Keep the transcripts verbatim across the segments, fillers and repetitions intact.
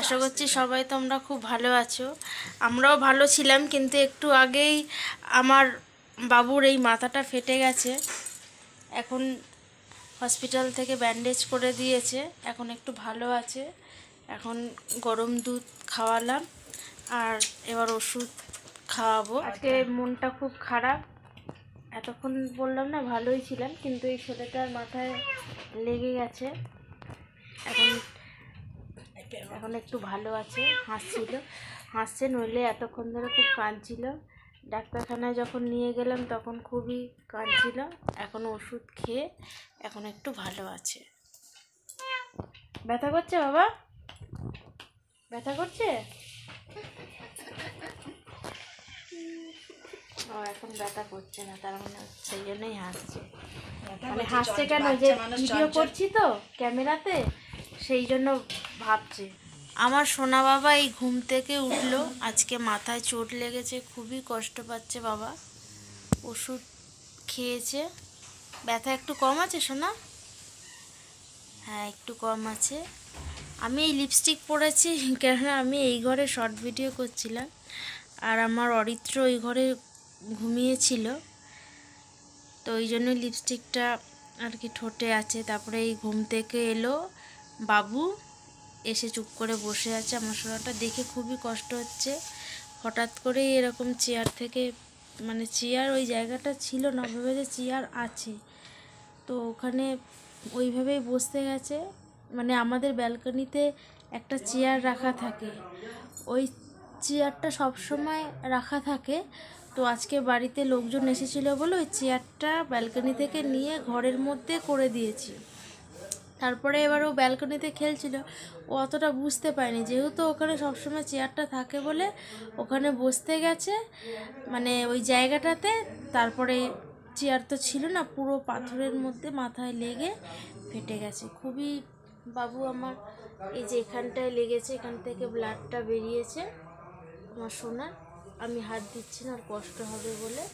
আশা করছি সবাই তোমরা খুব ভালো আছো। আমরাও ভালো ছিলাম, কিন্তু একটু আগেই আমার বাবুর এই মাথাটা ফেটে গেছে। এখন হসপিটাল থেকে ব্যান্ডেজ করে দিয়েছে, এখন একটু ভালো আছে। এখন গরম দুধ খাওয়ালাম আর এবার ওষুধ খাওয়াবো। আজকে মনটা খুব খারাপ। এতক্ষণ বললাম না ভালোই ছিলাম, কিন্তু এই ছেলেটার মাথায় লেগে গেছে। এখন এখন একটু ভালো আছে, হাসছিল হাসছে নইলে এতক্ষণ ধরে খুব কাঁদছিল। ডাক্তারখানায় যখন নিয়ে গেলাম তখন খুবই কাঁদছিল। এখন ওষুধ খেয়ে এখন একটু ভালো আছে। ব্যথা করছে বাবা? ব্যথা করছে? ও এখন ব্যথা করছে না, তার মানে সেই জন্যই হাসছে। মানে হাসছে কেন, যে ভিডিও করছি তো ক্যামেরাতে, সেই জন্য ভাবছে। আমার সোনা বাবা এই ঘুম থেকে উঠলো। আজকে মাথায় চোট লেগেছে, খুবই কষ্ট পাচ্ছে বাবা। ওষুধ খেয়েছে। ব্যথা একটু কম আছে সোনা? হ্যাঁ, একটু কম আছে। আমি এই লিপস্টিক পরেছি কেননা আমি এই ঘরে শর্ট ভিডিও করছিলাম, আর আমার অরিত্র ওই ঘরে ঘুমিয়েছিল, তো ওই জন্য লিপস্টিকটা আর কি ঠোঁটে আছে। তারপরে এই ঘুম থেকে এলো বাবু, এসে চুপ করে বসে আছে। আমার সোনাটা দেখে খুবই কষ্ট হচ্ছে। হঠাৎ করে এরকম চেয়ার থেকে, মানে চেয়ার ওই জায়গাটা ছিল না, ভেবে যে চেয়ার আছে, তো ওখানে ওইভাবেই বসতে গেছে। মানে আমাদের ব্যালকনিতে একটা চেয়ার রাখা থাকে, ওই চেয়ারটা সবসময় রাখা থাকে। তো আজকে বাড়িতে লোকজন এসেছিলো বলে ওই চেয়ারটা ব্যালকনি থেকে নিয়ে ঘরের মধ্যে করে দিয়েছি। তারপরে এবার ও ব্যালকনিতে খেলছিল, ও অতটা বুঝতে পারেনি, যেহেতু ওখানে সবসময় চেয়ারটা থাকে বলে ওখানে বসতে গেছে, মানে ওই জায়গাটাতে। তারপরে চেয়ার তো ছিল না, পুরো পাথরের মধ্যে মাথায় লেগে ফেটে গেছে। খুবই বাবু আমার এই যে এখানটায় লেগেছে, এখান থেকে ব্লাডটা বেরিয়েছে আমার সোনার। আমি হাত দিচ্ছি না, আর কষ্ট হবে বলে।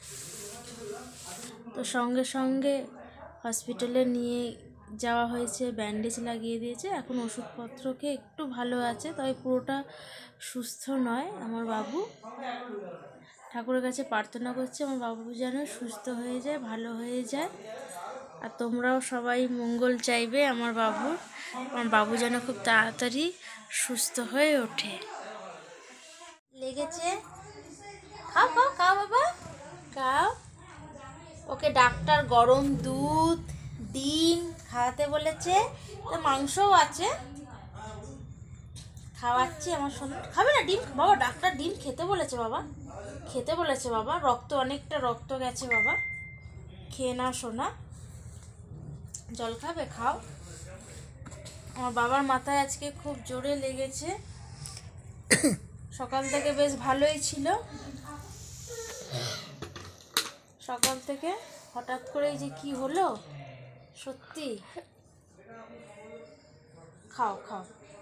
তো সঙ্গে সঙ্গে হসপিটালে নিয়ে যাওয়া হয়েছে, ব্যান্ডেজ লাগিয়ে দিয়েছে। এখন ওষুধপত্র খেয়ে একটু ভালো আছে, তবে পুরোটা সুস্থ নয় আমার বাবু। ঠাকুরের কাছে প্রার্থনা করছি আমার বাবু যেন সুস্থ হয়ে যায়, ভালো হয়ে যায়। আর তোমরাও সবাই মঙ্গল চাইবে আমার বাবুর, আমার বাবু যেন খুব তাড়াতাড়ি সুস্থ হয়ে ওঠে। লেগেছে, খাও খাও খাও বাবা, খাও। ওকে ডাক্তার গরম দুধ, ডিম খাওয়াতে বলেছে, তো মাংসও আছে, খাওয়াচ্ছি। আমার সোনা খাবে না ডিম? বাবা ডাক্তার ডিম খেতে বলেছে বাবা, খেতে বলেছে বাবা। রক্ত অনেকটা রক্ত গেছে বাবা, খেয়ে নাও সোনা। জল খাবে? খাও। আমার বাবার মাথায় আজকে খুব জোরে লেগেছে, সকাল থেকে বেশ ভালোই ছিল। সকাল থেকে হঠাৎ করে যে কি হলো সত্যি। খাও খাও,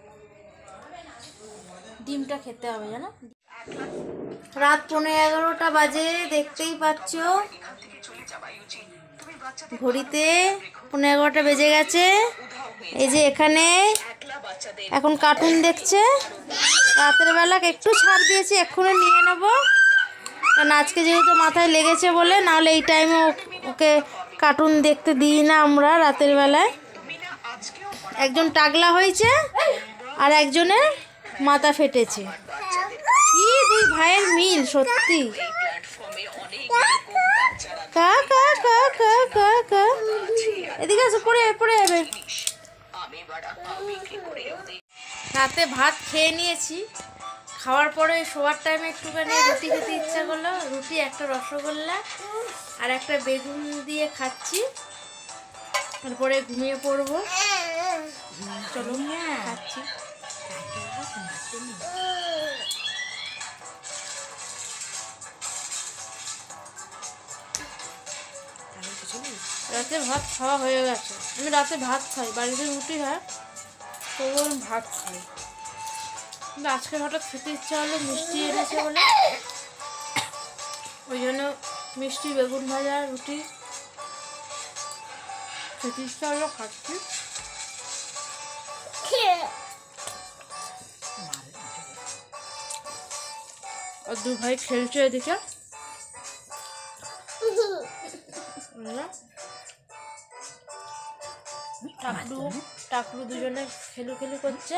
ডিমটা খেতে হবে জানো। রাত পনেরো এগারোটা বাজে, দেখতেই পাচ্ছ ঘড়িতে পনেরো এগারোটা বেজে গেছে। এই যে এখানে এখন কার্টুন দেখছে। রাতের বেলা একটু ছাড় দিয়েছি, এক্ষুনি নিয়ে নেবো, কারণ আজকে যেহেতু মাথায় লেগেছে বলে, নাহলে এই টাইমে ওকে কার্টুন দেখতে দিই না আমরা রাতের বেলায়। একজন টাগলা হয়েছে আর একজনের মাথা ফেটেছে। কি দুই ভাইয়ের মিল সত্যি। কা কা কা কা কা কা এদিকে আসো, পড়ে পড়ে যাবে। রাতে ভাত খেয়ে নিয়েছি, খাওয়ার পরে শোয়ার টাইমে একটুখানি রুটি খেতে ইচ্ছা করলো। রুটি, একটা রসগোল্লা আর একটা বেগুন দিয়ে খাচ্ছি, তারপরে ঘুমিয়ে পড়বো। চলো খাচ্ছি। রাতে ভাত খাওয়া হয়ে গেছে। আমি রাতে ভাত খাই, বাড়িতে রুটি হয়, তবু আমি ভাত খাই। কিন্তু আজকে হঠাৎ খেতে ইচ্ছা হলো, মিষ্টি এনেছে বলে, ওই জন্য মিষ্টি, বেগুন ভাজা, রুটি খেতে ইচ্ছা হলো, খাচ্ছি। আর দু ভাই খেলছে এদিকে। টাকলু টাকলু দুজনে খেলু খেলু করছে।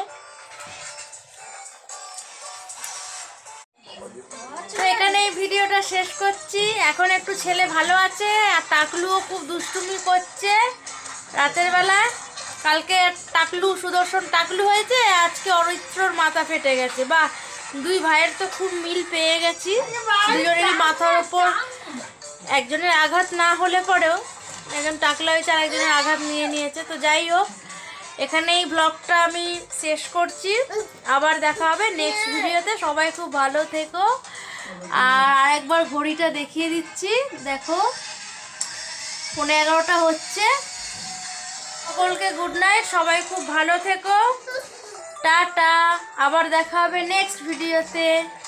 তো এখানে এই ভিডিওটা শেষ করছি। এখন একটু ছেলে ভালো আছে, আর টাকলুও খুব দুষ্টুমি করছে রাতের বেলায়। কালকে টাকলু সুদর্শন টাকলু হয়েছে, আজকে অরিত্রর মাথা ফেটে গেছে। বা দুই ভাইয়ের তো খুব মিল পেয়ে গেছি, দুজনেরই মাথার ওপর একজনের আঘাত না হলে পরেও একজন টাকলা হয়েছে আর একজনের আঘাত নিয়ে নিয়েছে। তো যাই হোক, এখানেই ব্লগটা আমি শেষ করছি। আবার দেখা হবে নেক্সট ভিডিওতে। সবাই খুব ভালো থেকো। আর আরেকবার ঘড়িটা দেখিয়ে দিচ্ছি, দেখো পৌনে এগারোটা হচ্ছে। সকলকে গুড নাইট, সবাই খুব ভালো থেকো, টাটা। আবার দেখা হবে নেক্সট ভিডিওতে।